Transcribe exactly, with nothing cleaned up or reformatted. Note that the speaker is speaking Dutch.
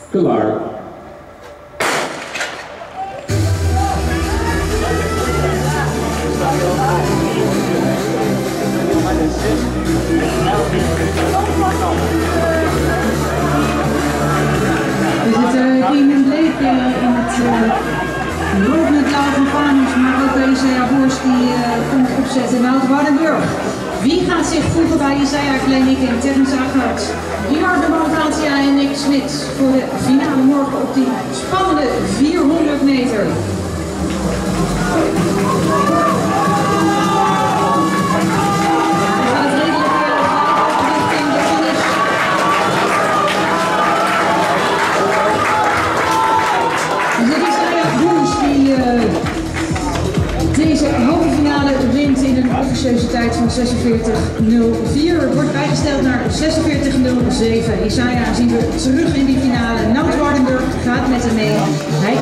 Klaar. We zitten in een bleek in het lopende blauw van Panus, maar ook deze Boers die uh, komt opzetten in Oud-Waardenburg. Wie gaat zich voegen bij Isaiah Kleinink en Terrence Ackert? Gerard de Motivatia en Nick Smit voor de finale morgen op die spannende vierhonderd meter. Deze halve finale wint in een officieuze tijd van zesenveertig nul vier. Wordt bijgesteld naar zesenveertig nul zeven. Isaiah zien we terug in die finale.